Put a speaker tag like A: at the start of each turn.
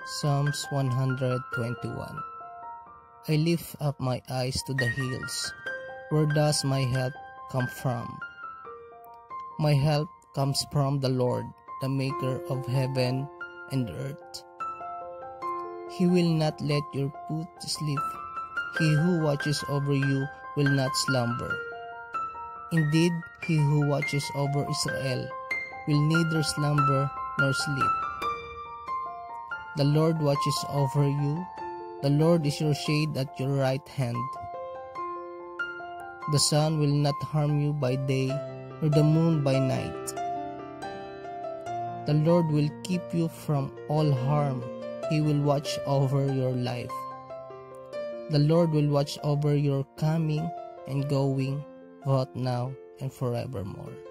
A: Psalms 121. I lift up my eyes to the hills. Where does my help come from? My help comes from the Lord, the maker of heaven and earth. He will not let your foot slip. He who watches over you will not slumber. Indeed, he who watches over Israel will neither slumber nor sleep. The Lord watches over you. The Lord is your shade at your right hand. The sun will not harm you by day, nor the moon by night. The Lord will keep you from all harm. He will watch over your life. The Lord will watch over your coming and going, both now and forevermore.